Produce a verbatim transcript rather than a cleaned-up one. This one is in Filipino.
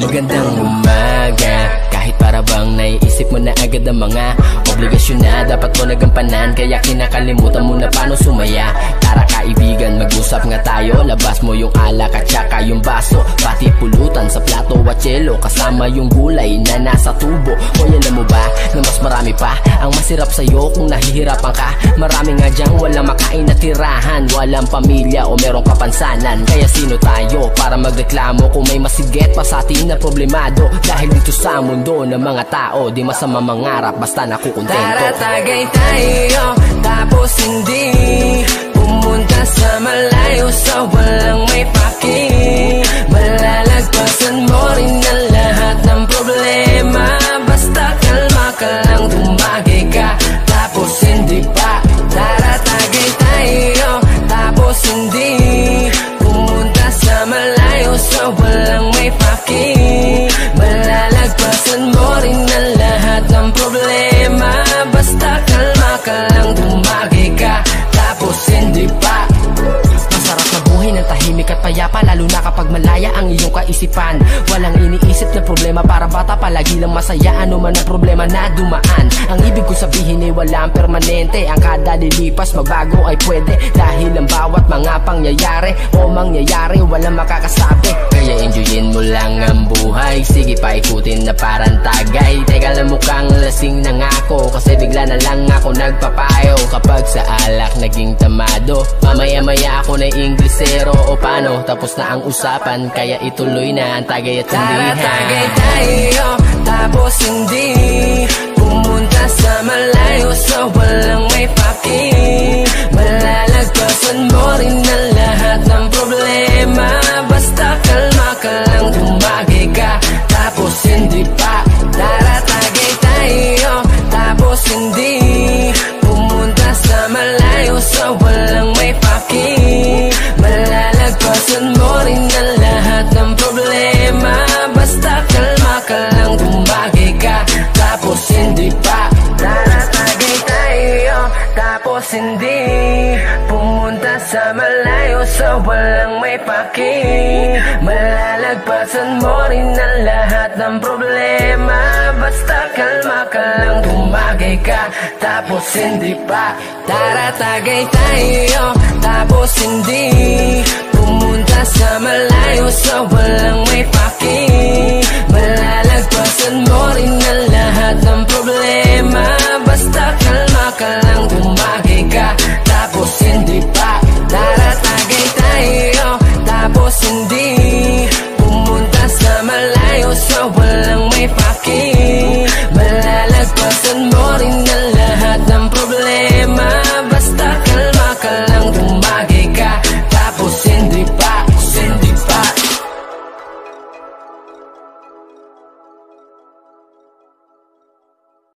Magandang umaga. Kahit para bang naiisip mo na agad ang mga obligasyon na dapat mo nagampanan, kaya kinakalimutan mo na paano sumaya. Tara kaibigan, mag-usap nga tayo. Labas mo yung alak at saka yung baso, pati pulutan sa plato at yelo, kasama yung gulay na nasa tubo. Hoy, alam mo ba na mas marami pa ang masirap sa'yo kung nahihirapan ka? Marami nga dyang walang makain na tirahan, walang pamilya o merong kapansanan. Kaya sino tayo para magreklamo kung may masigit pa sa atin na problemado? Dahil dito sa mundo ng mga tao, di masama mangarap basta nakukontento. Tara tagay tayo, tapos hindi pumunta sa malayo sa walang may paki. Malalagpasan mo rin ang lahat ng problema, basta kalma ka lang, tumagay ka, tapos hindi pa. Tara tagay tayo, tapos hindi pumunta sa malayo sa walang may paki. Malalagpasan mo rin ang lahat ng problema, basta kalma ka lang, tumagay ka, tapos hindi pa. Masarap na buhay ng tahimik at payapa, lalo na kapag malaya ang iyong kaisipan. Walang iniisip na problema, para bata palagi lang masaya, ano man ang problema na dumaan. Ang ibig ko sabihin ay walang permanente, ang kada lilipas magbago ay pwede, dahil ang bawat mga pangyayari o mangyayari walang makakasabi. Kaya enjoyin mo lang ang buhay, sige pa ikutin na parang tagay. Teka lang, mukhang lasing na nga ako, kasi bigla na lang ako nagpapayo. Kapag sa alak naging tamado, mamaya-maya ako na Inglesero o paano, tapos na ang usapan, kaya ituloy na ang tagay at tindihan. Tara tagay tayo, tapos hindi pumunta sa malayo sa walang may paki. Malalagpasan mo rin ang lahat ng problema, basta kalma ka lang, tumagay ka, tapos hindi pa. Tara tagay tayo, tapos hindi pumunta sa malayo sa walang may paki. Malalagpasan mo rin ang lahat ng problema, basta kalma ka lang, tumagay ka, tapos hindi pa. Tara tagay tayo, tapos hindi pumunta sa malayo sa walang may paki. Malalagpasan mo rin ang lahat ng problema, basta kalma ka lang, tumagay ka, tapos hindi pa. Tara tagay tayo, tapos hindi pumunta sa malayo sa walang may paki. Malalagpasan mo rin